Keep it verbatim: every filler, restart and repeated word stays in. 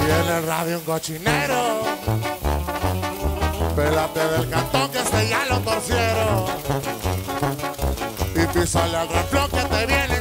en el radio un cochinero. Pélate del cantón que este ya lo torcieron. Y písale al reflón que te viene